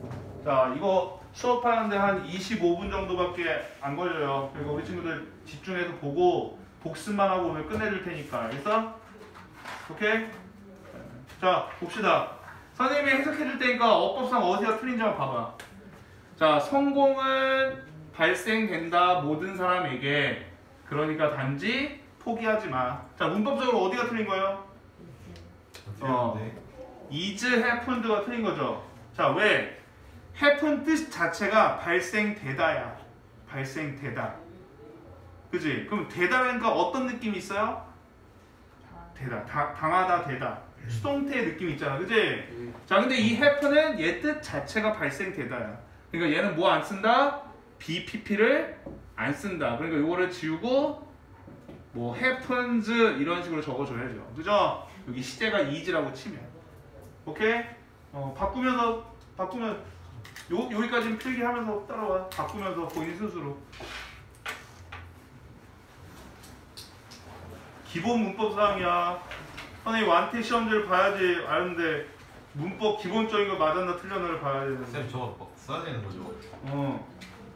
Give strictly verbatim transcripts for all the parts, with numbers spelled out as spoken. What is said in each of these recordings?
자, 이거 수업하는데 한 이십오 분 정도밖에 안 걸려요. 그리고 우리 친구들 집중해서 보고 복습만 하고 오늘 끝내줄 테니까. 알겠어? 오케이? 자, 봅시다. 선생님이 해석해줄 테니까 어법상 어디가 틀린지 한번 봐봐. 자, 성공은 발생된다 모든 사람에게. 그러니까 단지 포기하지 마. 자, 문법적으로 어디가 틀린 거예요? 어, is happened가 틀린 거죠. 자, 왜? happen 뜻 자체가 발생되다야. 발생되다. 그지? 그럼 되다니까 어떤 느낌이 있어요? 되다. 다, 당하다, 되다. 수동태의 느낌이 있잖아. 그지? 음. 자, 근데 이 happen은 얘 뜻 자체가 발생되다야. 그러니까 얘는 뭐 안 쓴다? 비피피를 안 쓴다. 그러니까 이거를 지우고 뭐 happens 이런 식으로 적어줘야죠. 그죠? 여기 시제가 is라고 치면. 오케이? 어, 바꾸면서, 바꾸면, 요, 여기까지는 필기하면서 따라와. 바꾸면서 본인 스스로. 기본 문법 사항이야. 선생님 완태 시험지를 봐야지 아는데 문법 기본적인 거 맞았나 틀렸나를 봐야 되는데. 쌤 저거 막 써야 되는 거죠? 어.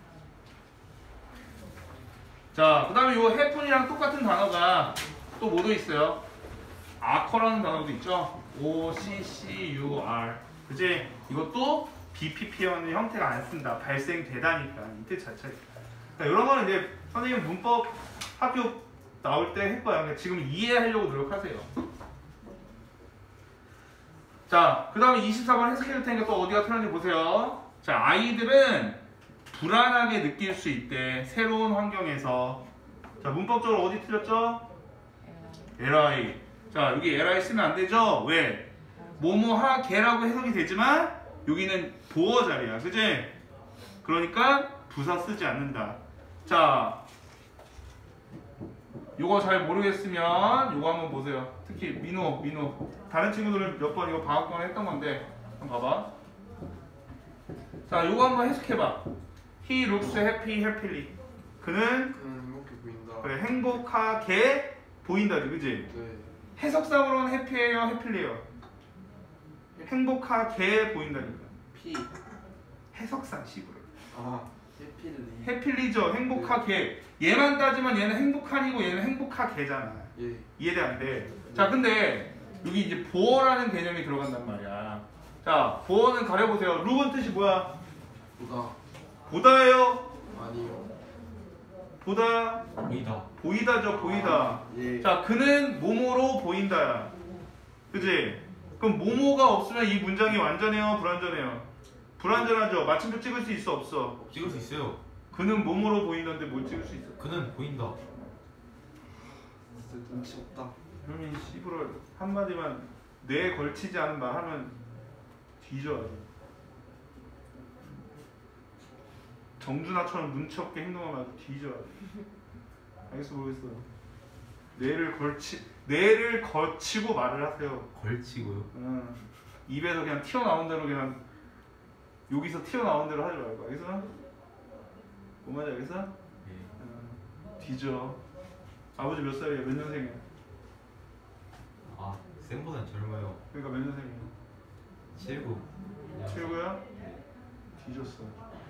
자, 그 다음에 요 happen이랑 똑같은 단어가 또 뭐도 있어요? occur라는 단어도 있죠? O, C, C, U, R. 그치? 이것도 비피피어는 형태가 안 쓴다. 발생되다니까. 이 뜻 자체가. 자, 이런 거는 이제 선생님 문법 학교 나올 때 할 거야. 그러니까 지금 이해하려고 노력하세요. 자, 그 다음에 이십사 번 해석해 줄 테니까 또 어디가 틀렸는지 보세요. 자, 아이들은 불안하게 느낄 수 있대. 새로운 환경에서. 자, 문법적으로 어디 틀렸죠? 엘아이. 자, 여기 엘아이 쓰면 안 되죠? 왜? 뭐뭐하게라고 해석이 되지만 여기는 보어 자리야. 그지? 그러니까 부사 쓰지 않는다. 자, 요거 잘 모르겠으면 요거 한번 보세요. 특히 민호, 민호. 다른 친구들은 몇 번 이거 방학 동안 했던 건데 한번 봐봐. 자, 요거 한번 해석해봐. He looks happy, happily. 그는 그는 행복해 보인다. 그래, 행복하게 보인다지, 그지? 네. 해석상으로는 해피해요, 해필리해요? 행복하게 보인다니까. P. 해석상식으로. 아, 해피리. 해필리죠, 행복하게. 얘만 따지면 얘는 행복한이고 얘는 행복하게잖아. 예. 이해돼 안 돼? 자, 근데 여기 이제 보어라는 개념이 들어간단 말이야. 자, 보어는 가려보세요. 룩은 뜻이 뭐야? 보다. 보다예요? 아니요. 보다? 보이다. 보이다죠, 보이다. 아, 예. 자, 그는 뭐뭐로 보인다야. 그지? 그럼 뭐뭐가 없으면 이 문장이 완전해요, 불완전해요? 불완전하죠. 마침표 찍을 수 있어, 없어? 찍을 수 있어요. 그는 뭐뭐로 보이는데 못 찍을 수 있어? 그는 보인다. 진짜 눈치 없다. 그러면 씨부러 한마디만 뇌에 걸치지 않은 말 하면 뒤져. 아주. 정준하처럼 눈치 없게 행동하면 아주 뒤져. 아주. 알겠어, 모르겠어. 뇌를 걸치, 뇌를 거치고 말을 하세요. 걸치고요. 응. 입에서 그냥 튀어나온 대로 그냥 여기서 튀어나온 대로 하지 말고. 알겠어? 뭔 말인지 알겠어? 예. 응. 뒤져. 아버지 몇 살이야? 몇 년생이야? 아, 쌤보단 젊어요. 그러니까 몇 년생이야? 칠구. 칠구야? 뒤졌어.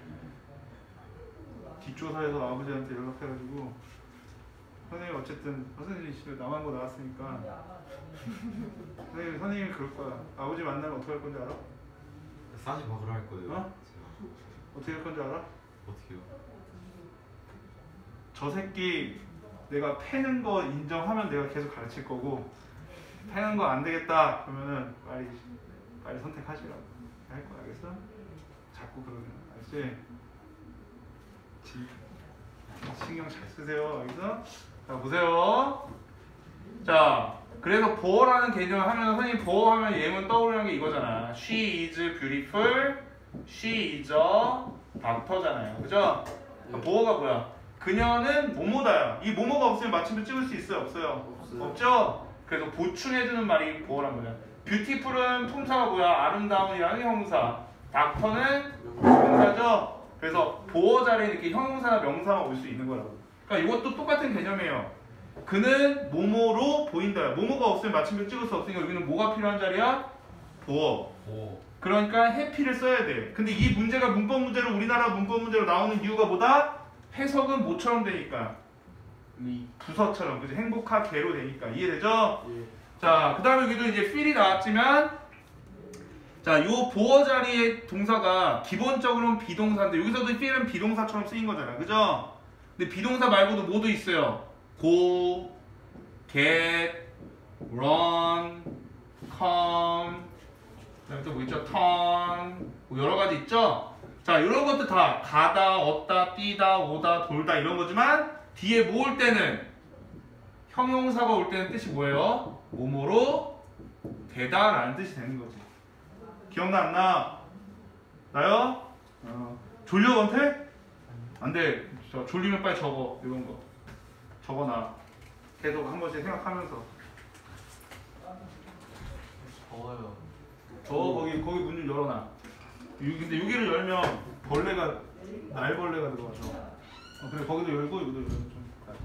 뒷조사에서 아버지한테 연락해가지고 선생님 어쨌든 선생님이 집에 남한 거 나왔으니까 선생님, 선생님이 그럴 거야. 아버지 만나면 어떻게 할 건지 알아? 싸지 박으러 할 거예요. 어? 제가. 어떻게 할 건지 알아? 어떻게요? 저 새끼 내가 패는 거 인정하면 내가 계속 가르칠 거고 패는 거 안 되겠다 그러면은 빨리 빨리 선택하시라고 할 거야. 알겠어? 자꾸 그러면 알지? 신경 잘 쓰세요. 알겠어? 자, 보세요. 자, 그래서 보어라는 개념을 하면 선생님 보어하면 예문 떠오르는 게 이거잖아. She is beautiful. She is a doctor잖아요. 그죠? 예. 보어가 뭐야? 그녀는 뭐뭐다야. 이 뭐뭐가 없으면 마침표 찍을 수 있어요? 없어요? 없어요. 없죠? 그래서 보충해주는 말이 보어란 거야. beautiful은 품사가 뭐야? 아름다운이라는 형용사. doctor는 명사죠? 그래서 보어 자리에 이렇게 형용사나 명사가 올 수 있는 거라고. 그러니까 이것도 똑같은 개념이에요. 그는 뭐뭐로 보인다. 뭐뭐가 없으면 마침표 찍을 수 없으니까 여기는 뭐가 필요한 자리야? 보어. 오. 그 그러니까 해피를 써야 돼. 근데 이 문제가 문법 문제로 우리나라 문법 문제로 나오는 이유가 뭐다? 해석은 뭐처럼 되니까 리. 부서처럼 그죠? 행복하게로 되니까 이해되죠? 예. 자, 그 다음에 여기도 이제 feel이 나왔지만 자, 요 보어 자리의 동사가 기본적으로는 비동사인데 여기서도 feel은 비동사처럼 쓰인 거잖아. 그죠? 근데 비동사 말고도 뭐도 있어요. go, get, run, come, 그다음에 또 뭐 있죠? turn, 뭐 여러 가지 있죠? 자, 이런 것도 다 가다, 얻다, 뛰다, 오다, 돌다 이런 거지만 뒤에 뭐 올 때는 형용사가 올 때는 뜻이 뭐예요? 뭐뭐로 되다 라는 뜻이 되는 거지. 기억나 안 나? 나요? 어. 졸려 원태? 안 돼. 저 졸리면 빨리 적어. 이런 거. 적어놔. 계속 한 번씩 생각하면서. 더워요. 저 거기 거기 문 좀 열어놔. 요- 근데 여기를 열면 벌레가 날벌레가 들어와서. 어, 그래 거기도 열고 여기도 열고 좀.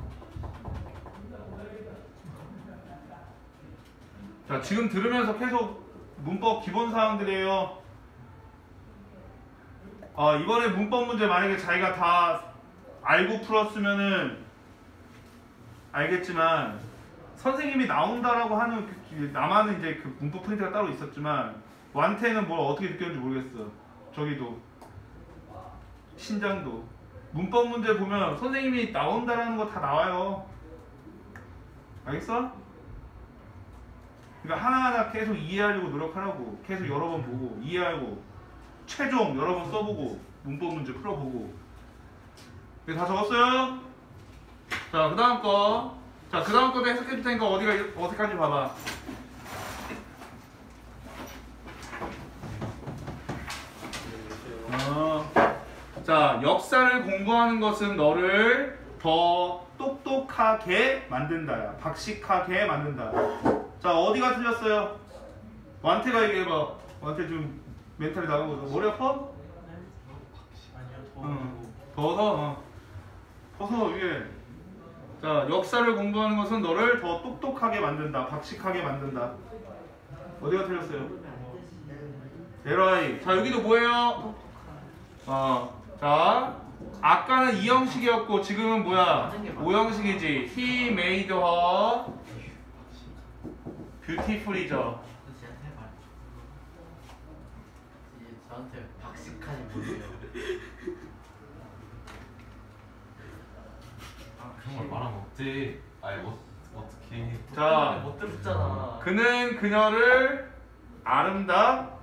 자, 지금 들으면서 계속 문법 기본 사항들이에요. 아, 이번에 문법 문제 만약에 자기가 다 알고 풀었으면은 알겠지만 선생님이 나온다라고 하는 그, 나만은 이제 그 문법 프린트가 따로 있었지만 완태는 뭘 어떻게 느꼈는지 모르겠어. 저기도 신장도 문법 문제 보면 선생님이 나온다라는 거 다 나와요. 알겠어? 그러니까 하나하나 계속 이해하려고 노력하라고. 계속 여러 번 보고 이해하고 최종 여러 번 써보고 문법 문제 풀어보고. 이거 다 적었어요? 자, 그 다음 거. 자, 그 다음 거도 해석해 줄 테니까 어디가 어색한지 봐봐. 어. 자, 역사를 공부하는 것은 너를 더 똑똑하게 만든다. 박식하게 만든다. 자, 어디가 틀렸어요? 완태가 얘기해봐. 완태 좀 멘탈이 나간 거죠. 머리 아파? 아니요, 응. 더워서? 어. 더서 위에. 자, 역사를 공부하는 것은 너를 더 똑똑하게 만든다. 박식하게 만든다. 어디가 틀렸어요? 에라이. 자, 여기도 뭐예요? 어. 자, 아까는 이 형식이었고 지금은 뭐야? 오 형식이지. He made her beautiful이죠. 이제 저한테 박식하지 못해요. 그런 걸 말하면 어때? 아니 어 어떻게? 자, 못 들었잖아. 그는 그녀를 아름답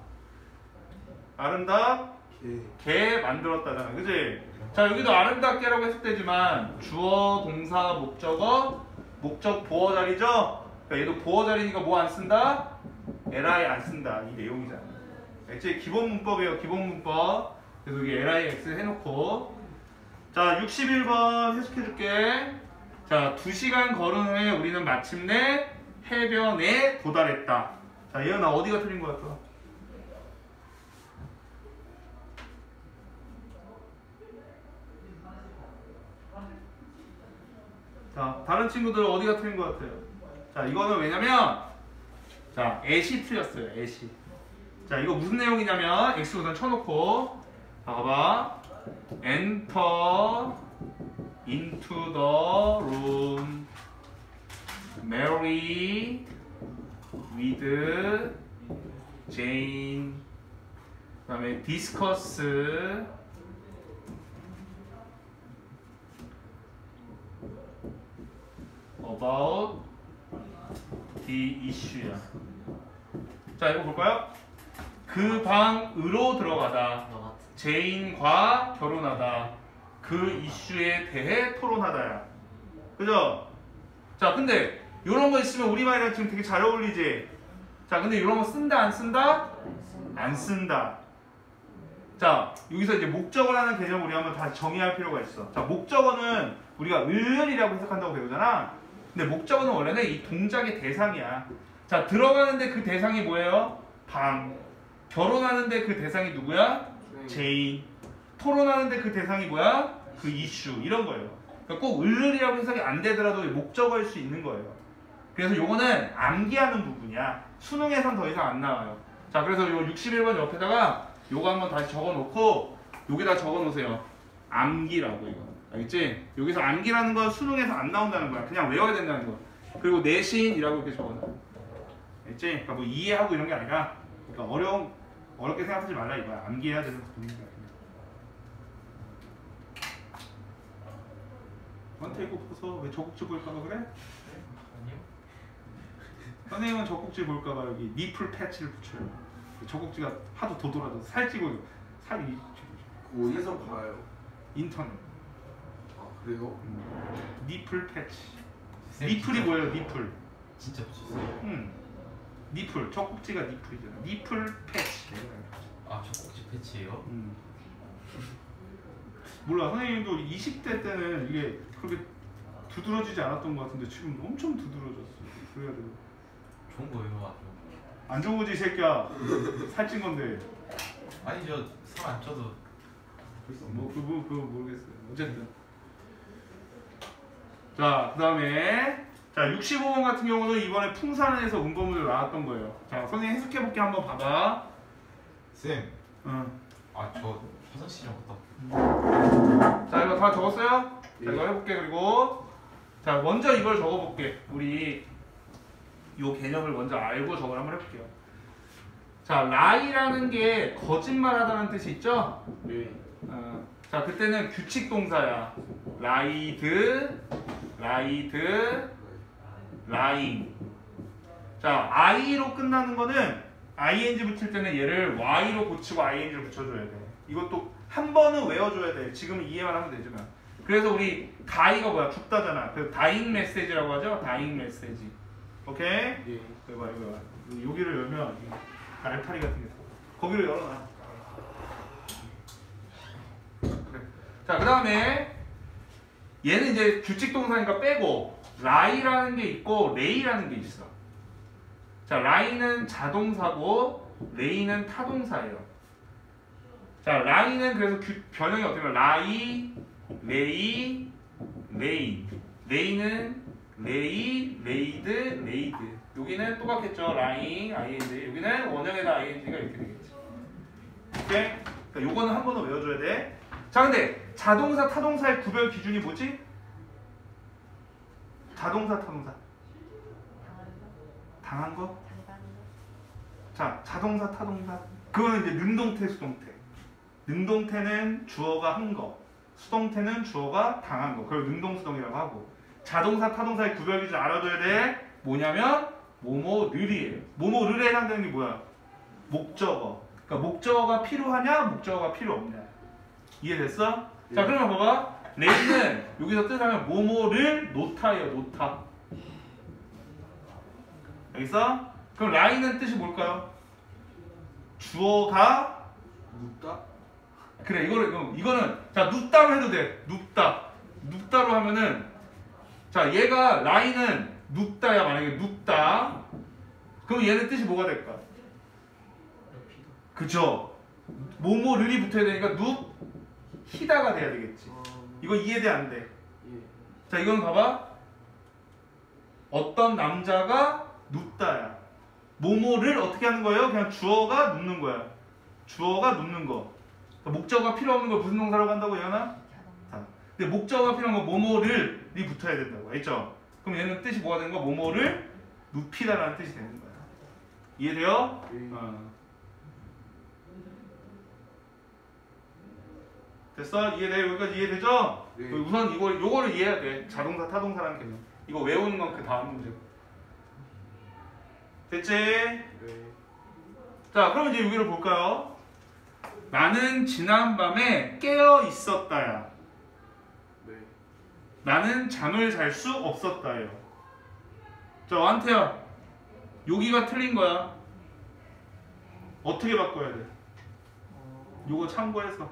아름답게 만들었다잖아. 그지? 자, 여기도 아름답게라고 해석되지만 주어, 동사, 목적어, 목적 보어 자리죠? 그러니까 얘도 보어 자리니까 뭐 안 쓴다? 에라이 안 쓴다. 이 내용이잖아. 이제 기본 문법이에요. 기본 문법. 그래서 여기 에라이 엑스 해놓고. 자, 육십일 번 해석해 줄게. 자, 두 시간 걸은 후에 우리는 마침내 해변에 도달했다. 자, 예은아 어디가 틀린 것 같아? 자, 다른 친구들 어디가 틀린 것 같아요? 자, 이거는 왜냐면 자, at이 틀렸어요. at이. 자, 이거 무슨 내용이냐면 x 우선 쳐놓고 자, 봐봐. Enter into the room. Mary with Jane. 그 다음에 discuss about the issue야. 자, 이거 볼까요? 그 방으로 들어가다. 너 같은. 제인과 결혼하다. 그 이슈에 대해 토론하다야. 그죠? 자, 근데 이런 거 있으면 우리말이랑 지금 되게 잘 어울리지? 자, 근데 이런 거 쓴다 안 쓴다? 안 쓴다. 자, 여기서 이제 목적어라는 개념을 우리 한번 다시 정의할 필요가 있어. 자, 목적어는 우리가 을이라고 해석한다고 배우잖아. 근데 목적어는 원래는 이 동작의 대상이야. 자, 들어가는데 그 대상이 뭐예요? 방. 결혼하는데 그 대상이 누구야? 제인. 토론하는데 그 대상이 뭐야? 그 이슈. 이런 거예요. 그러니까 꼭 을을이라고 해석이 안 되더라도 목적어일 수 있는 거예요. 그래서 요거는 암기하는 부분이야. 수능에선 더 이상 안 나와요. 자, 그래서 요 육십일 번 옆에다가 요거 한번 다시 적어놓고 여기다 적어놓으세요. 암기라고 이거. 알겠지? 여기서 암기라는 건 수능에서 안 나온다는 거야. 그냥 외워야 된다는 거야. 그리고 내신이라고 이렇게 적어놔. 알겠지? 그러니까 뭐 이해하고 이런 게 아니라 그러니까 어려운 어렵게 생각하지 말라 이거야. 암기해야 되는 부분인 거야. 너한테 이거 보고서 왜 저국지 볼까봐 그래? 아니요. 선생님은 젖꼭지 볼까봐 여기 니플 패치를 붙여요. 젖꼭지가 하도 도돌아서 살찌고 살이 그거 어디서 봐요? 인터넷. 아 그래요? 니플 패치. 쌤, 니플이 진짜- 뭐예요? 니플. 진짜 붙였어요? 음. 니플. 젖꼭지가 니플이잖아. 니플 패치. 아 젖꼭지 패치예요? 음. 몰라. 선생님도 이십 대 때는 이게 그렇게 두드러지지 않았던 것 같은데 지금 엄청 두드러졌어. 그래가지고 좋은 거예요 아주. 안 좋은 거지 이 새끼야. 살찐 건데. 아니 저 살 안 쪄도 뭐 그거 그거 모르겠어요. 어쨌든 자 그다음에 자 육십오 번 같은 경우는 이번에 풍산에서 음거문으로 나왔던 거예요. 자 선생님 해석해 볼게 한번 봐봐. 쌤. 응. 아저 화장실 좀 갔다. 자 이거 다 적었어요? 자 예. 이거 해볼게. 그리고 자 먼저 이걸 적어볼게. 우리 요 개념을 먼저 알고 저걸 한번 해볼게요. 자 라이라는 게 거짓말하다는 뜻이 있죠? 네. 어, 자 그때는 규칙 동사야. 라이드, 라이드, 라잉. 자 i로 끝나는 거는 ing 붙일 때는 얘를 y로 고치고 ing를 붙여줘야 돼. 이것도 한 번은 외워줘야 돼. 지금 이해만 하면 되지만. 그래서 우리 다이가 뭐야? 죽다잖아. 그래서 다잉 메시지라고 하죠. 다잉 메시지. 오케이? 예. 이거 봐, 이거 봐. 여기를 열면 날파리 같은 게 있어. 거기를 열어놔. 그래. 자, 그 다음에 얘는 이제 규칙 동사니까 빼고 라이라는 게 있고 레이라는 게 있어. 자, 라이는 자동사고 레이는 타동사예요. 자, 라이는 그래서 규, 변형이 어떻게 보면 라이, 레이, 레인. 레이는 레이, 레이드, 레이드. 여기는 똑같겠죠. 라잉, 아이엔지. 여기는 원형에다 아이엔지가 이렇게 되겠지. 오케이? 그러니까 요거는 한 번은 외워줘야 돼. 자, 근데 자동사, 타동사의 구별 기준이 뭐지? 자동사, 타동사. 당한 거? 자, 자동사, 타동사. 그거는 이제 능동태, 수동태. 능동태는 주어가 한 거. 수동태는 주어가 당한 거. 그걸 능동수동이라고 하고. 자동사, 타동사의 구별 기준 알아둬야 돼. 뭐냐면 뭐뭐를이에요. 뭐뭐를에 해당되는 게 뭐야? 목적어. 그러니까 목적어가 필요하냐, 목적어가 필요 없냐. 이해됐어? 예. 자, 그러면 봐봐. 레이는 여기서 뜻하면 뭐뭐를 놓다예요. 놓다. 알겠어? 그럼 라인은 뜻이 뭘까요? 주어가 눕다? 그래 이거를 그럼 이거는 자 눕다로 해도 돼. 눕다. 눕다로 하면은 자 얘가 라인은 눕다야. 만약에 눕다. 그럼 얘는 뜻이 뭐가 될까? 그죠? 뭐뭐를이 붙어야 되니까 눕 히다가 돼야 되겠지. 어... 이거 이해돼 안 돼? 예. 자 이건 봐봐. 어떤 남자가 눕다야. 뭐뭐를 어떻게 하는 거예요? 그냥 주어가 눕는 거야. 주어가 눕는 거. 그러니까 목적어가 필요 없는 걸 무슨 동사라고 한다고 얘나? 자, 근데 목적어가 필요한 거 뭐뭐를이 붙어야 된다고. 알죠? 그럼 얘는 뜻이 뭐가 되는 거야? 뭐뭐를 눕히다라는 뜻이 되는 거야. 이해돼요? 예. 어. 됐어? 이해돼? 여기까지 이해되죠? 네. 우선 이거 요거를 이해해야 돼. 자동사, 타동사라는 개념. 이거 외우는 건 그 다음 문제. 됐지? 네. 자, 그럼 이제 여기를 볼까요? 나는 지난밤에 깨어 있었다야. 네. 나는 잠을 잘 수 없었다요. 자, 완태야. 여기가 틀린 거야. 어떻게 바꿔야 돼? 요거 참고해서.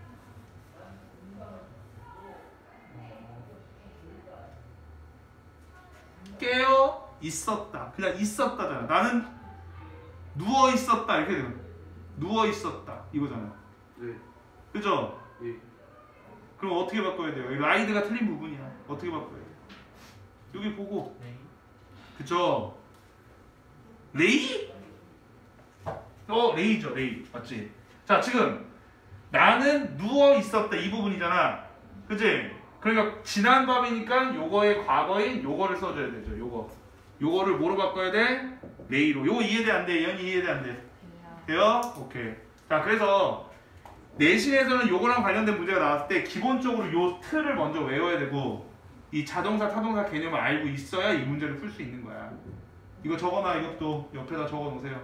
깨어 있었다. 그냥 있었다잖아. 나는 누워 있었다. 이렇게 되는 거야. 누워 있었다. 이거잖아. 네. 그죠? 예. 그럼 어떻게 바꿔야 돼요? 이 라이드가 틀린 부분이야. 어떻게 바꿔야 돼? 여기 보고. 네. 그죠? 레이? 어 레이죠 레이 맞지? 자 지금 나는 누워 있었다 이 부분이잖아 그치? 그러니까 지난 밤이니까 요거의 과거인 요거를 써줘야 되죠 요거 요거를 뭐로 바꿔야 돼? 레이로 요거 이해돼 안 돼? 연이 이해돼 안 돼? 돼요? 오케이 자 그래서 내신에서는 요거랑 관련된 문제가 나왔을 때 기본적으로 요 틀을 먼저 외워야 되고 이 자동사 타동사 개념을 알고 있어야 이 문제를 풀 수 있는 거야 이거 적어놔 이것도 옆에다 적어 놓으세요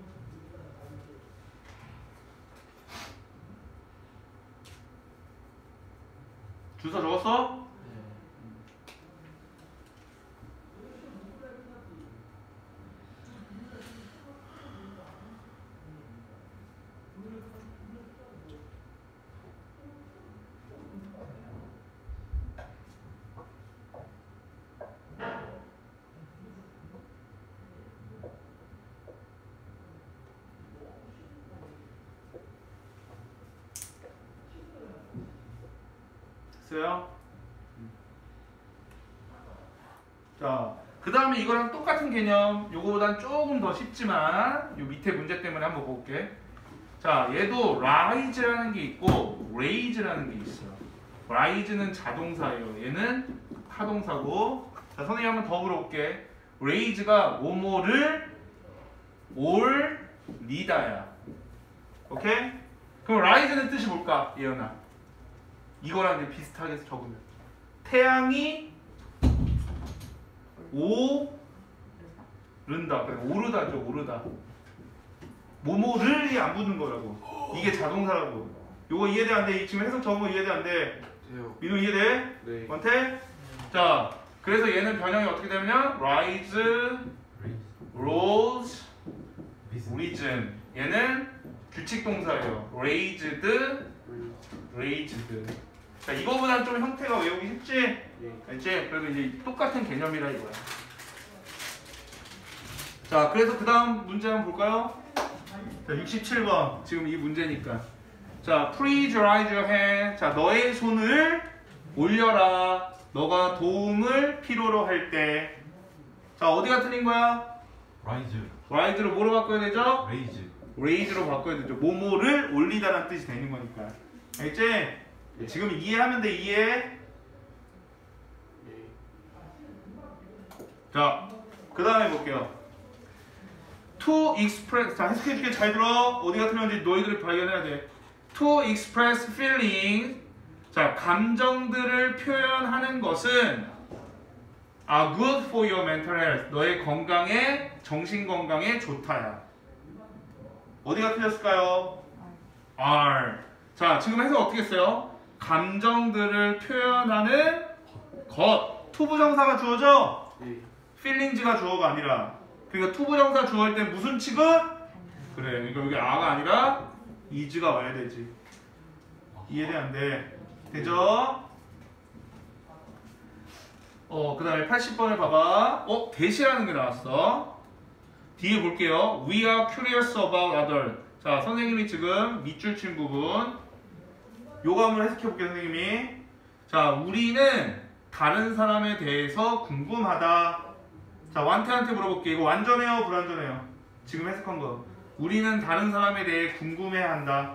주소 적었어? 됐어요? 자, 그 다음에 이거랑 똑같은 개념 요거보단 조금 더 쉽지만 요 밑에 문제 때문에 한번 볼게 자, 얘도 rise라는 게 있고 raise라는 게 있어요 rise는 자동사예요 얘는 타동사고 자, 선생님 한번 더 물어볼게 raise가 뭐뭐를 올리다야 오케이? 그럼 rise는 뜻이 뭘까? 예언아 이거랑 이제 비슷하게 적으면 태양이 오른다 그래 오르다죠 오르다 뭐뭐를이 안 붙는 거라고 이게 자동사라고 요거 이해돼 안 돼? 지금 해석 적은 거 이해돼 안 돼? 돼요. 민우 이해돼? 네. 원태? 자 그래서 얘는 변형이 어떻게 되냐면 rise, rose, risen 얘는 규칙 동사예요 raised, raised 자 이거보다는 좀 형태가 외우기 쉽지? 네. 알지? 그래도 이제 똑같은 개념이라 이거야 자 그래서 그 다음 문제 한번 볼까요? 자 육십칠 번 지금 이 문제니까 자 please raise your hand 자 너의 손을 올려라 너가 도움을 필요로 할 때 자 어디가 틀린 거야? 라이즈, rise로 뭐로 바꿔야 되죠? 레이즈. raise로 바꿔야 되죠 뭐뭐를 올리다라는 뜻이 되는 거니까 알지? 지금 이해하면 돼 이해 네. 자 그 다음에 볼게요 to express 자 해석해줄게 잘 들어 어디가 틀렸는지 너희들이 발견해야 돼 to express feelings 자 감정들을 표현하는 것은 are good for your mental health 너의 건강에 정신 건강에 좋다야 어디가 틀렸을까요? are 자 지금 해석 어떻게 했어요? 감정들을 표현하는 것 투부정사가 주어져 네. feelings가 주어가 아니라 그러니까 투부정사 주어할 때 무슨 취급? 그래 그러니까 여기 a가 아니라 is가 와야 되지 이해돼 안 돼? 되죠? 어 그 다음에 팔십 번을 봐봐 어 대시라는 게 나왔어 뒤에 볼게요 we are curious about others 자 선생님이 지금 밑줄 친 부분 요거 한번 해석해 볼게요 선생님이 자 우리는 다른 사람에 대해서 궁금하다 자 완태한테 물어볼게 이거 완전해요 불완전해요 지금 해석한 거 우리는 다른 사람에 대해 궁금해한다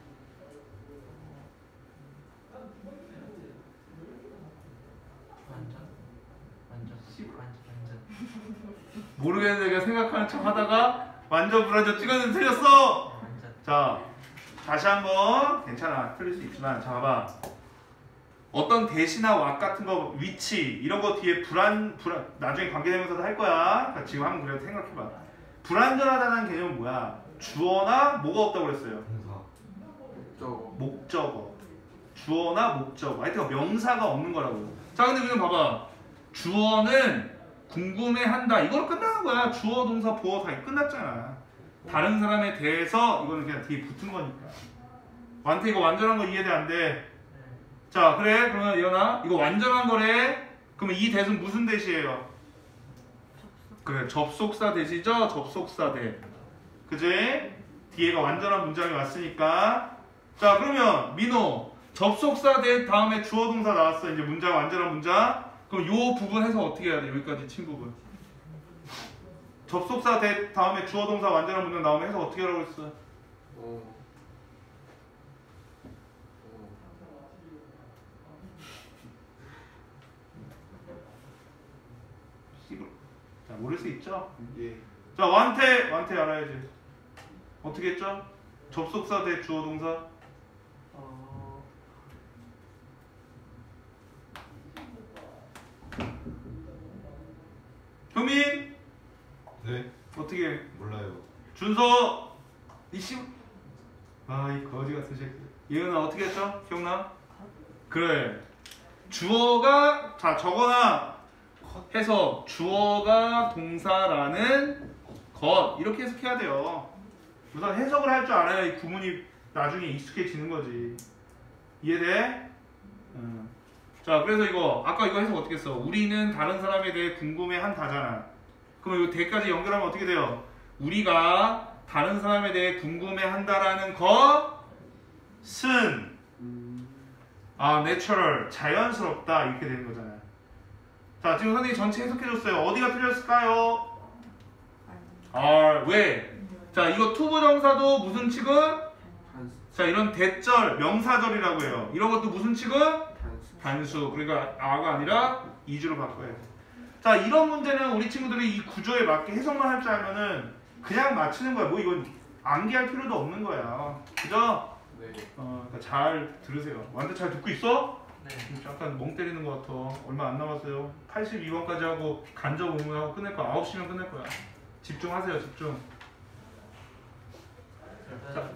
완전 완전 완전 완전 모르겠는데 내가 생각하는 척 하다가 완전 불완전 찍었는데 틀렸어 완전 자 다시 한번 괜찮아 틀릴 수 있지만 자 봐봐 어떤 대시나 왁 같은 거 위치 이런 거 뒤에 불안 불안 나중에 관계대명사도 할 거야 그러니까 지금 한번 그래도 생각해봐 불완전하다는 개념은 뭐야 주어나 뭐가 없다고 그랬어요 동사. 저거. 목적어 주어나 목적어 하여튼 명사가 없는 거라고 자 근데 그냥 봐봐 주어는 궁금해한다 이거로 끝나는 거야 주어 동사 보어 다 끝났잖아 다른 사람에 대해서 이거는 그냥 뒤에 붙은 거니까 완태 이거 완전한 거 이해돼 안 돼? 자 그래 그러면 예언아 이거 완전한 거래 그러면 이 대는 무슨 대시예요? 그래 접속사 대시죠? 접속사 대 그지? 뒤에가 완전한 문장이 왔으니까 자 그러면 민호 접속사 대 다음에 주어 동사 나왔어 이제 문장 완전한 문장 그럼 요 부분 해서 어떻게 해야 돼? 여기까지 친 부분 접속사 대 다음에 주어 동사 완전한 문장 나오면 해석 어떻게 하라고 했어? 어. 자, 모를 수 있죠? 예. 자, 완태 완태 알아야지. 어떻게 했죠? 접속사 대 주어 동사. 어. 효민 네. 어떻게? 몰라요. 준서 이씨. 아이 거지 같은 새끼. 예은아 어떻게 했죠? 기억나? 그래. 주어가 자 적어놔. 해서 주어가 동사라는 것 이렇게 해석해야 돼요. 우선 해석을 할 줄 알아야 이 구문이 나중에 익숙해지는 거지. 이해돼? 음. 자 그래서 이거 아까 이거 해석 어떻게 했어? 우리는 다른 사람에 대해 궁금해한다잖아. 그럼 이거 대까지 연결하면 어떻게 돼요? 우리가 다른 사람에 대해 궁금해한다라는 것은 음. 아, 내추럴, 자연스럽다 이렇게 되는 거잖아요. 자, 지금 선생님이 전체 해석해줬어요. 어디가 틀렸을까요? R. 왜? 자, 이거 투부정사도 무슨 취급? 단수. 자, 이런 대절, 명사절이라고 해요. 이런 것도 무슨 취급? 단수. 단수. 그러니까 R가 아니라 이주로 바꿔야 돼. 자, 이런 문제는 우리 친구들이 이 구조에 맞게 해석만 할 줄 알면은 그냥 맞추는 거야. 뭐 이건 암기할 필요도 없는 거야. 그죠? 네. 어, 그러니까 잘 들으세요. 완전 잘 듣고 있어? 네. 잠깐 멍 때리는 것 같아. 얼마 안 남았어요. 팔십이 번까지 하고 간접 의무하고 끝낼 거야. 아홉 시면 끝낼 거야. 집중하세요. 집중. 자.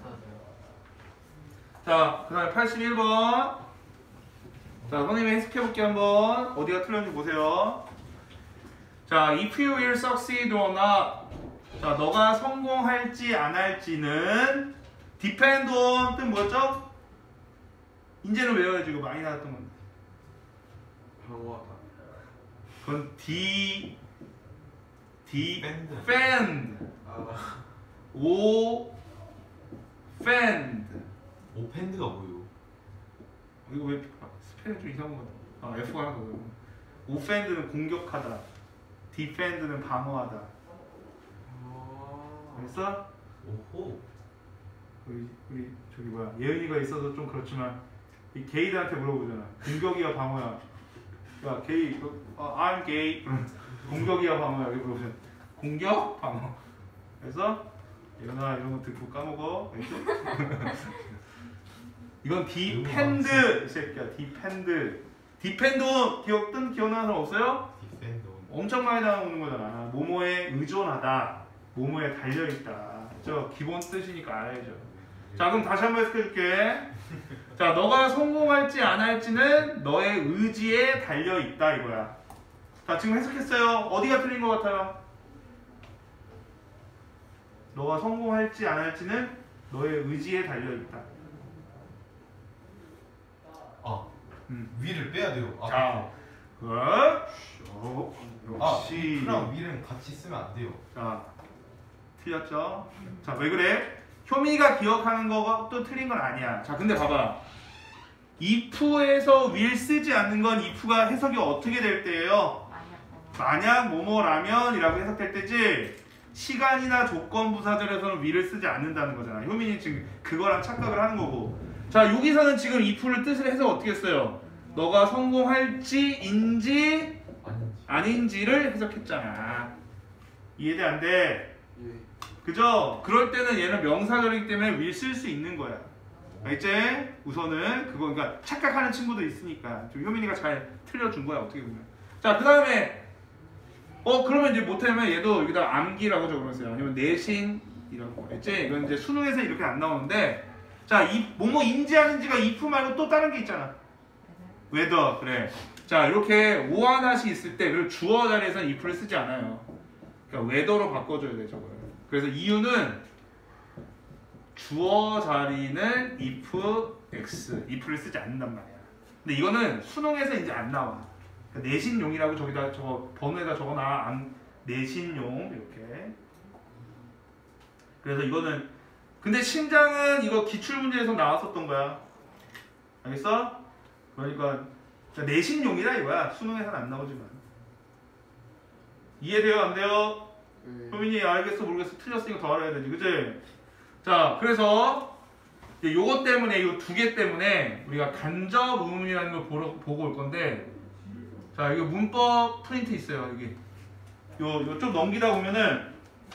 자, 그 다음에 팔십일 번. 자, 선생님이 해석해볼게 한번. 어디가 틀렸는지 보세요. 자, if you will succeed or not. 자, 너가 성공할지 안 할지는 depend on 뜻 뭐였죠? 인제는 외워야지. 이거 많이 나왔던 건데. 방어하다. 그건 D Defend. defend 아. O fend. 오펜드가 뭐예요? 이거 왜 아, 스펠이 좀 이상한 거 같아. 아 F가 하나 더 들어. offend는 공격하다. defend는 방어하다. 아. 알겠어? 오호. 우리, 우리 저기 뭐야 예은이가 있어서 좀 그렇지만 이 게이들한테 물어보잖아. 공격이야 방어야. 야 게이, 어, I'm gay. 공격이야 방어야. 여기 물어보잖아. 공격 방어. 그래서 예은아 이런 거 듣고 까먹어. 알겠지? 이건 디펜드 이 새끼야. 디펜드. 디펜드 기억 뜬 기억나는 사람 없어요? 디펜드. 엄청 많이 나오는 거잖아. 모모에 의존하다. 모모에 달려있다. 저 기본 뜻이니까 알아야죠. 자 그럼 다시 한번 해석해줄게. 자 너가 성공할지 안 할지는 너의 의지에 달려있다 이거야. 자 지금 해석했어요. 어디가 틀린 것 같아요? 너가 성공할지 안 할지는 너의 의지에 달려있다. 아, 음. 위를 빼야 돼요. 아, 자, 그렇죠. 아, 역시. if랑 위는 같이 쓰면 안 돼요. 자, 틀렸죠? 자, 왜 그래? 효민이가 기억하는 것도 틀린 건 아니야. 자, 근데 봐봐. if에서 will 쓰지 않는 건 if가 해석이 어떻게 될 때예요? 만약 뭐뭐라면 이라고 해석될 때지 시간이나 조건부사절에서는 will을 쓰지 않는다는 거잖아. 효민이 지금 그거랑 착각을 하는 거고. 자, 여기서는 지금 if를 뜻을 해서 어떻게 써요? 너가 성공할지인지 아닌지. 아닌지를 해석했잖아. 이해돼 안 돼? 예. 그죠? 그럴 때는 얘는 명사절이기 때문에 will 쓸 수 있는 거야. 알겠지? 우선은 그거 그러니까 착각하는 친구도 있으니까 좀 효민이가 잘 틀려준 거야 어떻게 보면. 자, 그 다음에 어 그러면 이제 못하면 얘도 여기다 암기라고 적어놓으세요. 아니면 내신이라고. 알겠지? 이건 이제 수능에서 이렇게 안 나오는데 자, 이 뭐뭐 인지하는지가 if 말고 또 다른 게 있잖아. whether. 그래. 자, 이렇게 오하나씩 있을 때 그리고 주어 자리에서는 if를 쓰지 않아요. 그러니까 whether로 바꿔줘야 돼 저거를. 그래서 이유는 주어 자리는 if x, if를 쓰지 않는단 말이야. 근데 이거는 수능에서 이제 안 나와. 그러니까 내신용이라고 저기다 저거 번호에다 적어놔. 안, 내신용 이렇게. 그래서 이거는 근데 신장은 이거 기출문제에서 나왔었던 거야. 알겠어? 그러니까 내신용이라 이거야. 수능에서는 안 나오지만. 이해돼요? 안 돼요? 네. 효민이 알겠어 모르겠어 틀렸으니까 더 알아야 되지, 그지? 자, 그래서 이제 요거 때문에 이 두 개 때문에 우리가 간접 의문이라는 걸 보러, 보고 올 건데, 자, 이거 문법 프린트 있어요. 여기 요 요 좀 넘기다 보면은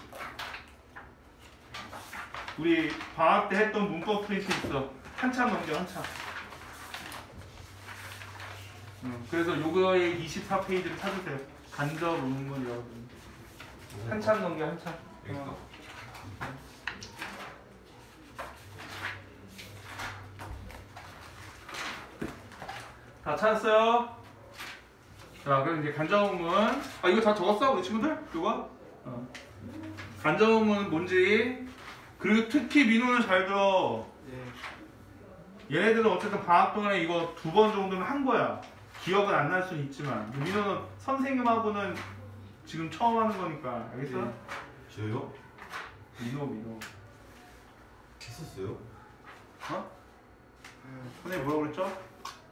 우리 방학 때 했던 문법 프린트 있어. 한참 넘겨, 한참. 음, 그래서 요거의 이십사 페이지를 찾으세요. 간접 의문이라고. 한참 넘겨, 한참. 여기 있다. 어. 다 찾았어요? 자, 그럼 이제 간접음은, 아, 이거 다 적었어? 우리 친구들? 이거? 어. 간접음은 뭔지, 그리고 특히 민호는 잘 들어. 네. 얘네들은 어쨌든 방학 동안에 이거 두 번 정도는 한 거야. 기억은 안 날 수는 있지만. 민호는 선생님하고는 지금 처음 하는 거니까. 알겠어? 네. 저요? 민호, 민호. 했었어요? 어? 선생님 뭐라고 그랬죠?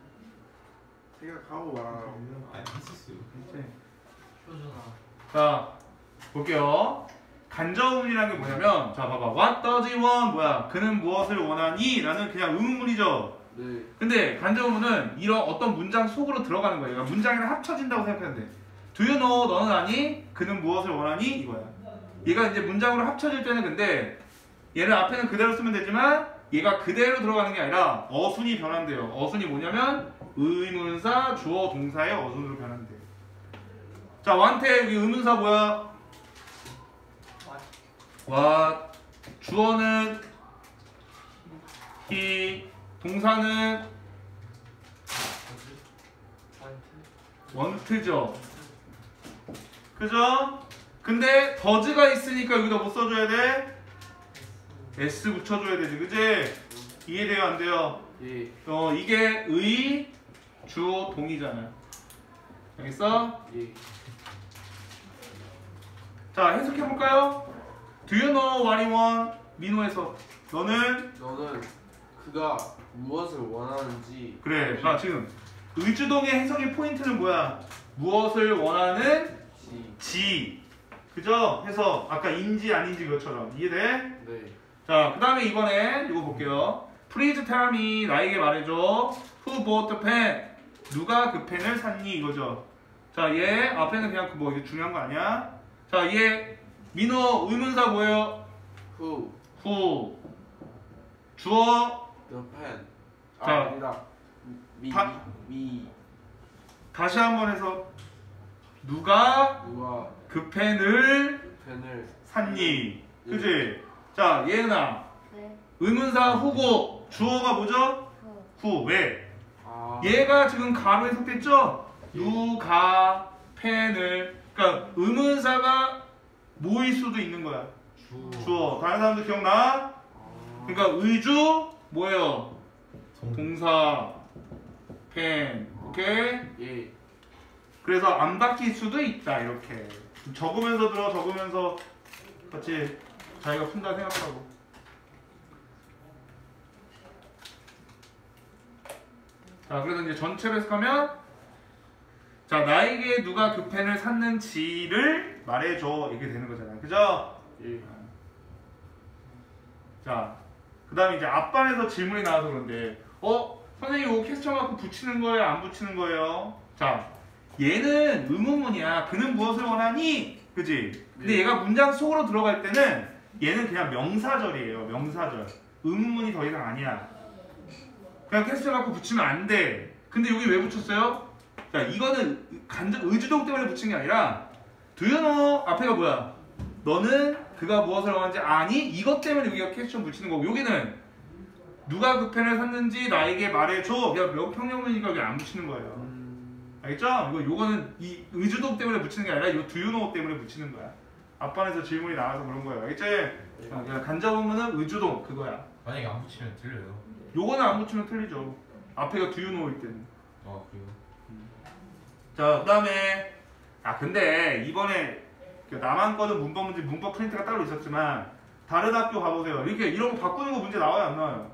생각하고 말하라고. 아니 했었어요. 네. 효준아. 자, 볼게요. 간접음이라는 게 뭐냐면, 자, 봐봐. What does he want? 뭐야? 그는 무엇을 원하니? 라는 그냥 의문문이죠. 네. 근데 간접음은 이런 어떤 문장 속으로 들어가는 거예요. 그러니까 문장이랑 합쳐진다고 생각하면 돼. Do you know? 너는 아니? 그는 무엇을 원하니? 이거야. 얘가 이제 문장으로 합쳐질 때는 근데 얘를 앞에는 그대로 쓰면 되지만 얘가 그대로 들어가는 게 아니라 어순이 변한대요. 어순이 뭐냐면 의문사, 주어, 동사의 어순으로 변한대요. 자, 완태 여기 의문사 뭐야? what. 주어는 he. 동사는 want죠. 그죠? 근데 does가 있으니까 여기다 뭐 써줘야 돼? s 붙여줘야 되지, 그지? 이해돼요, 안 돼요? 예. 어, 이게 의, 주, 동이잖아. 알겠어? 예. 자, 해석해볼까요? Do you know what he want? 민호에서 너는? 너는 그가 무엇을 원하는지. 그래, 자, 지금 의주동의 해석의 포인트는 뭐야? 무엇을 원하는 지. 지. 그죠? 해서 아까 인지 아닌지 그것처럼 이해돼? 네. 자, 그 다음에 이번에 이거 볼게요. Please tell me, 나에게 말해줘. Who bought the pen? 누가 그 펜을 샀니? 이거죠. 자, 얘 앞에는 그냥 그 뭐 이게 중요한 거 아니야? 자, 얘 민호 의문사 뭐예요? Who Who. 주어 the pen. 아, 자. 아니라 미. 다- 미. 다시 한번 해서 누가 누가 그 펜을 펜을 샀니? 그지? 자, 예은아. 네. 의문사 후고 주어가 뭐죠? 후. 후. 왜? 아. 얘가 지금 가로 해석됐죠? 누가 펜을. 그러니까 의문사가 뭐일 수도 있는 거야. 주. 주어. 다른 사람들 기억나? 아. 그러니까 의주 뭐예요? 동. 동사 펜. 오케이? 예. 그래서 안 바뀔 수도 있다. 이렇게 적으면서 들어. 적으면서 같이 자기가 푼다 생각하고. 자, 그래서 이제 전체로 해석하면, 자, 나에게 누가 그 펜을 샀는지를 말해줘. 이게 되는 거잖아요. 그죠? 예. 자, 그 다음에 이제 앞반에서 질문이 나와서 그런데, 어? 선생님 이거 퀘스천 마크 붙이는 거예요? 안 붙이는 거예요? 자, 얘는 의문문이야. 그는 무엇을 원하니? 그지? 근데 네. 얘가 문장 속으로 들어갈 때는 얘는 그냥 명사절이에요. 명사절. 의문문이 더 이상 아니야. 그냥 퀘스천 마크 붙이면 안 돼. 근데 여기 왜 붙였어요? 자, 이거는 간접 의주동 때문에 붙인 게 아니라 Do you know? 앞에가 뭐야? 너는 그가 무엇을 원하는지 아니? 이것 때문에 여기가 퀘스천 붙이는 거고, 여기는 누가 그 펜을 샀는지 나에게 말해줘. 야, 명평형문이니까 여기 안 붙이는 거예요. 음. 알겠죠? 이거 요거는 이 의주동 때문에 붙이는 게 아니라 이 Do you know 때문에 붙이는 거야. 앞반에서 질문이 나와서 그런 거예요. 알겠지? 어, 그냥 간접음은 의주동 그거야. 만약에 안 붙이면 틀려요. 요거는 안 붙이면 틀리죠. 앞에가 Do you know일 때는. 아 그래요? 자, 그 다음에 아 근데 이번에 그 나만 거는 문법 문제 문법 프린트가 따로 있었지만 다른 학교 가보세요. 이렇게 이런 거 바꾸는 거 문제 나와요, 안 나와요?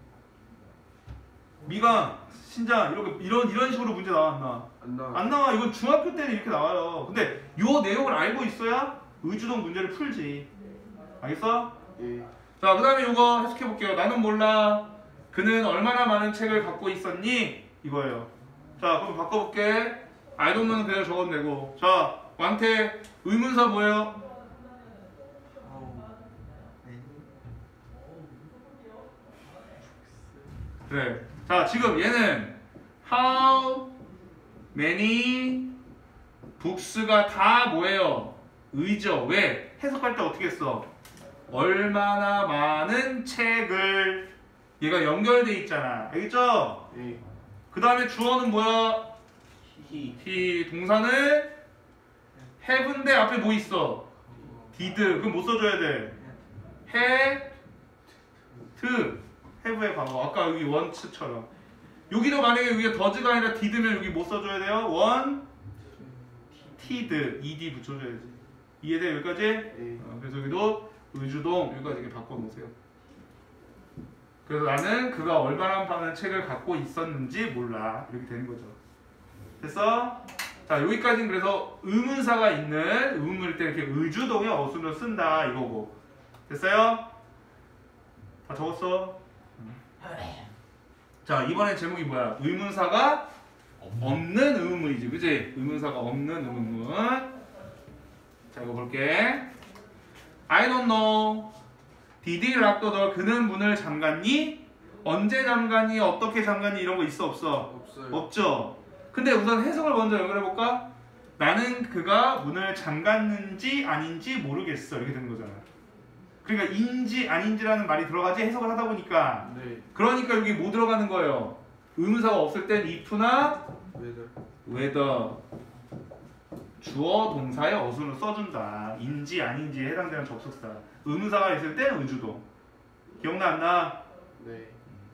미강, 신장 이렇게 이런 이런 식으로 문제 나와 안 나와? 안 나와. 안 나와. 이건 중학교 때는 이렇게 나와요. 근데 요 내용을 알고 있어야 의주동 문제를 풀지. 알겠어? 예. 자, 그 다음에 이거 해석해 볼게요. 나는 몰라. 그는 얼마나 많은 책을 갖고 있었니? 이거예요. 자, 그럼 바꿔볼게. I don't know는 그냥 적어도 되고. 자, 왕태 의문사 뭐예요? 그래. 자, 지금 얘는 how many books가 다 뭐예요? 의죠. 왜? 해석할 때 어떻게 써? 얼마나 많은 책을. 얘가 연결돼 있잖아. 알겠죠? 예. 그 다음에 주어는 뭐야? 히. 히. 동사는 have인데 앞에 뭐 있어? did. 그럼 뭐 써줘야 돼? had, have의 과거. 아까 여기 once처럼. 여기도 만약에 여기가 does가 아니라 did면 여기 뭐 써줘야 돼요? want, did, ed 붙여줘야지. 이해돼? 여기까지? 예. 어, 그래서 여기도 의주동 여기까지 이렇게 바꿔놓으세요. 그래서 나는 그가 얼마나 많은 책을 갖고 있었는지 몰라. 이렇게 되는 거죠. 됐어? 자, 여기까지는 그래서 의문사가 있는 의문일 때 이렇게 의주동의 어순을 쓴다 이거고. 됐어요? 다 적었어? 자, 이번에 제목이 뭐야? 의문사가 없는 의문이지, 그치? 의문사가 없는 의문. 자, 이거 볼게. I don't know. Did he lock the door? 그는 문을 잠갔니? 언제 잠갔니? 어떻게 잠갔니? 이런 거 있어 없어? 없어요. 없죠. 근데 우선 해석을 먼저 연결해 볼까? 나는 그가 문을 잠갔는지 아닌지 모르겠어. 이렇게 되는 거잖아. 그러니까 인지 아닌지라는 말이 들어가지 해석을 하다 보니까. 네. 그러니까 여기 뭐 들어가는 거예요? 의문사가 없을 땐 if나 whether. whether 주어 동사의 어순을 써준다. 인지 아닌지에 해당되는 접속사. 의문사가 있을 땐 의주동. 기억나 안 나? 네.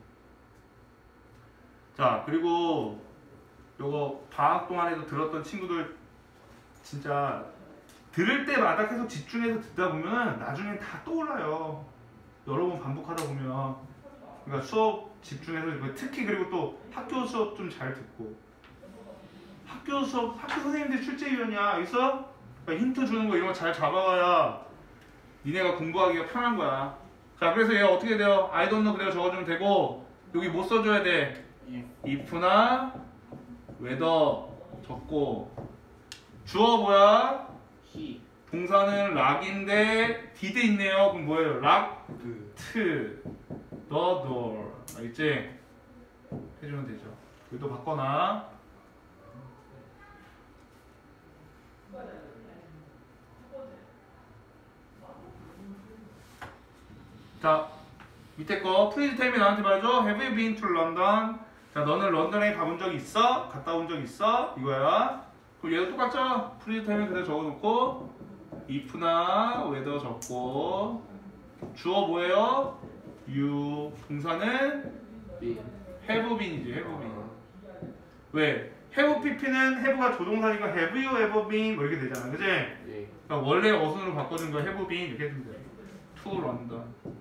자, 그리고 요거 방학 동안에도 들었던 친구들 진짜 들을 때마다 계속 집중해서 듣다 보면 나중엔 다 떠올라요. 여러 번 반복하다 보면. 그러니까 수업 집중해서 특히 그리고 또 학교 수업 좀 잘 듣고. 학교 수업, 학교 선생님들 출제위원이야. 있어? 그러니까 힌트 주는 거 이런 거 잘 잡아와야 니네가 공부하기가 편한 거야. 자, 그래서 얘 어떻게 돼요? I don't know 그대로 적어주면 되고 여기 뭐 써줘야 돼? if. if나 whether 적고 주어 뭐야? he. 동사는 락인데 did 있네요. 그럼 뭐예요? 락, 그. the door. 알겠지? 해주면 되죠. 여기도 바꿔놔. 자, 밑에 거 Please tell me 나한테 말해줘. Have you been to London? 자, 너는 런던에 가본 적 있어? 갔다 온 적 있어? 이거야. 그럼 얘도 똑같죠? Please tell me 그대로 적어놓고 if나 whether 적고 주어 뭐예요? you. 동사는 be. have been이지. have been. 왜? have pp는 have가 조동사니까 have you ever been 뭐 이렇게 되잖아. 그치? 예. 그러니까 원래 어순으로 바꿔준 거 have been 이렇게 해주면 돼. to London.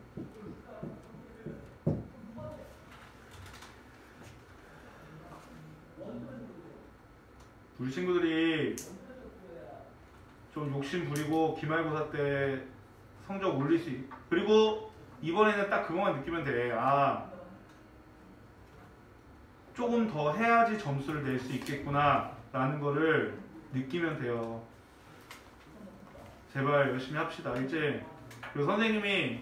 우리 친구들이 좀 욕심 부리고 기말고사 때 성적 올릴 수 있... 그리고 이번에는 딱 그것만 느끼면 돼. 아, 조금 더 해야지 점수를 낼 수 있겠구나 라는 거를 느끼면 돼요. 제발 열심히 합시다. 알겠지? 그리고 선생님이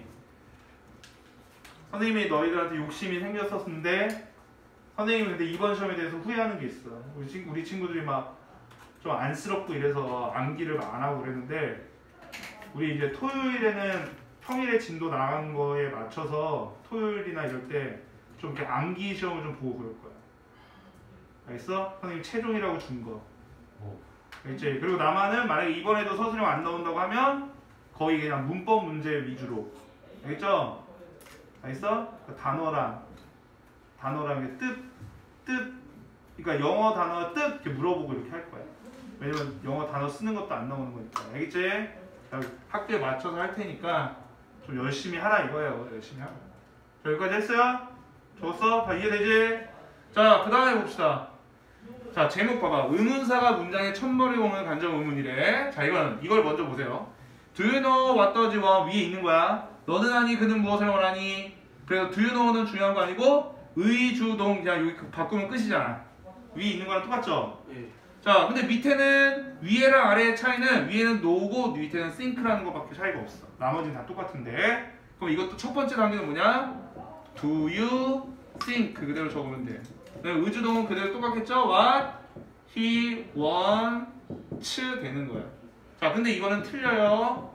선생님이 너희들한테 욕심이 생겼었는데 선생님이 근데 이번 시험에 대해서 후회하는 게 있어. 우리, 친, 우리 친구들이 막 좀 안쓰럽고 이래서 암기를 안 하고 그랬는데 우리 이제 토요일에는 평일에 진도 나간 거에 맞춰서 토요일이나 이럴 때 좀 이렇게 암기 시험을 좀 보고 그럴 거야. 알겠어? 선생님 최종이라고 준 거. 어. 알겠지? 그리고 나만은 만약에 이번에도 서술형 안 나온다고 하면 거의 그냥 문법 문제 위주로. 알겠죠? 알겠어? 그 단어랑 단어랑 이렇게 뜻, 뜻, 그러니까 영어 단어 뜻 이렇게 물어보고 이렇게 할 거야. 왜냐면 영어 단어 쓰는 것도 안 나오는 거니까. 알겠지? 자, 학교에 맞춰서 할 테니까 좀 열심히 하라 이거예요. 열심히 하라. 자, 여기까지 했어요? 적었어? 다 이해되지? 자, 그 다음에 봅시다. 자, 제목 봐봐. 의문사가 문장의 첫머리 공을 간접 의문이래. 자, 이건 이걸 먼저 보세요. Do you know what does want? 위에 있는 거야. 너는 아니 그는 무엇을 원하니? 그래서 do you know는 중요한 거 아니고 의주동 그냥 여기 바꾸면 끝이잖아. 위에 있는 거랑 똑같죠? 예. 자, 근데 밑에는 위에랑 아래의 차이는 위에는 no고 밑에는 think라는 거밖에 차이가 없어. 나머지는 다 똑같은데. 그럼 이것도 첫 번째 단계는 뭐냐? Do you think 그대로 적으면 돼. 의주동은 그대로 똑같겠죠? What he wants 되는 거야. 자, 근데 이거는 틀려요.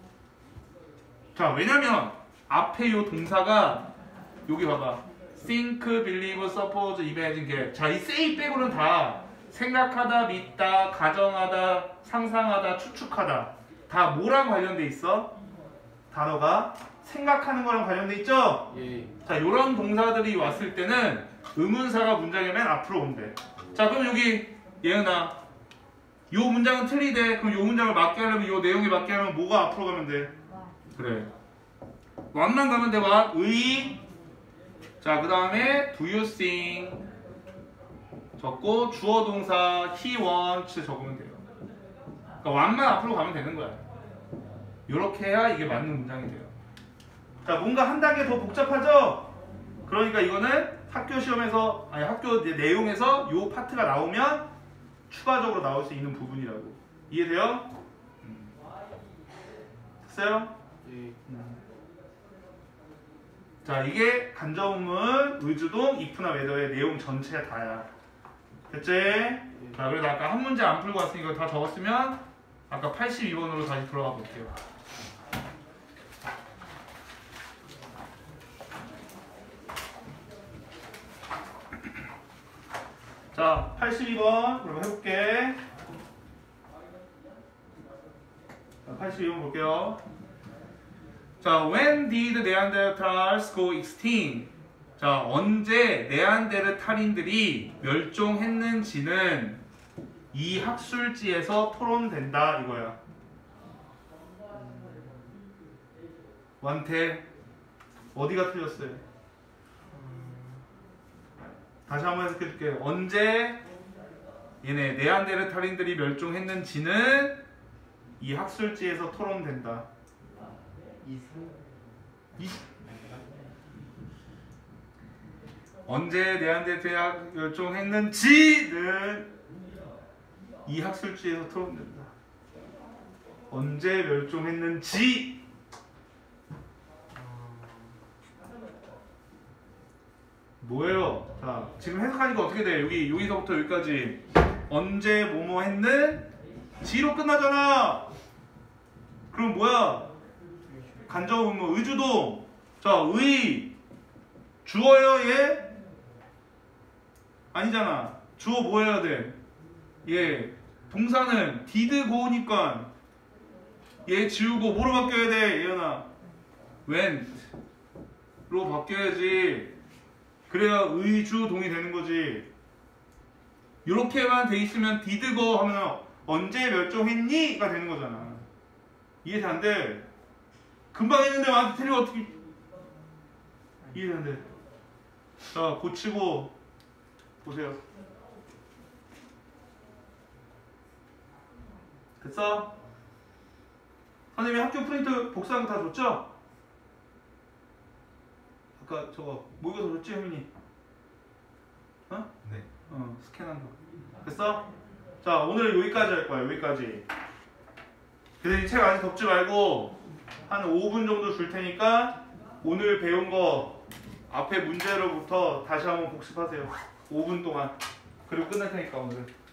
자, 왜냐면 앞에 요 동사가 여기 봐봐. think, believe, suppose, imagine 게 자, 이 say 빼고는 다 생각하다, 믿다, 가정하다, 상상하다, 추측하다 다 뭐랑 관련돼 있어? 단어가 생각하는 거랑 관련돼 있죠? 예. 자, 요런 동사들이 왔을 때는 의문사가 문장의 맨 앞으로 온대. 자, 그럼 여기 예은아 요 문장은 틀리대. 그럼 요 문장을 맞게 하려면 요 내용에 맞게 하려면 뭐가 앞으로 가면 돼? 그래. what만 가면 돼. what? 의. 자, 그 다음에 do you think 적고 주어 동사 he wants 적으면 돼요. 그러니까 what만 앞으로 가면 되는 거야. 요렇게 해야 이게 맞는 문장이 돼요. 자, 뭔가 한 단계 더 복잡하죠? 그러니까 이거는 학교 시험에서 아니 학교 이제 내용에서 요 파트가 나오면 추가적으로 나올 수 있는 부분이라고. 이해돼요? 음. 됐어요? 예. 자, 이게 간접문문, 의주동, if나 whether의 내용 전체가 다야. 됐지? 자, 그래서 아까 한 문제 안 풀고 왔으니까 다 적었으면 아까 팔십이 번으로 다시 들어가 볼게요. 자, 팔십이 번 그럼 해볼게. 자, 팔십이 번 볼게요. 자, when did Neanderthals go extinct? 자, 언제 네안데르탈인들이 멸종했는지는 이 학술지에서 토론된다 이거야. 완태 어디가 틀렸어요? 다시 한번 해석해줄게요. 언제 얘네 네안데르탈인들이 멸종했는지는 이 학술지에서 토론된다. 이승. 이... 언제 네안데르탈 멸종했는지는 이 학술지에서 토론된다. 언제 멸종했는지. 뭐예요? 자, 지금 해석하니까 어떻게 돼? 여기 여기서부터 여기까지 언제 뭐뭐 했는 지로 끝나잖아. 그럼 뭐야? 간접문문 의주동. 자, 의 주어요 얘? 아니잖아. 주어 뭐 해야 돼? 얘 동사는 did go니까 얘 지우고 뭐로 바뀌어야 돼? 예연아 went로 바뀌어야지. 그래야 의주동이 되는 거지. 이렇게만 돼 있으면 did go 하면 언제 멸종했니? 가 되는 거잖아. 이해 안 돼? 금방 했는데 나한테 틀리면 어떻게 이해 안 돼? 자, 고치고 보세요. 됐어? 선생님이 학교 프린트 복사한 거 다 줬죠? 아까 저거 모의고사 줬지, 혜민이? 어? 네. 어, 스캔한 거. 됐어? 자, 오늘 여기까지 할 거야. 여기까지. 그래서 이 책 아직 덮지 말고 한 오 분 정도 줄 테니까 오늘 배운 거 앞에 문제로부터 다시 한번 복습하세요. 오 분 동안. 그리고 끝날 테니까 오늘.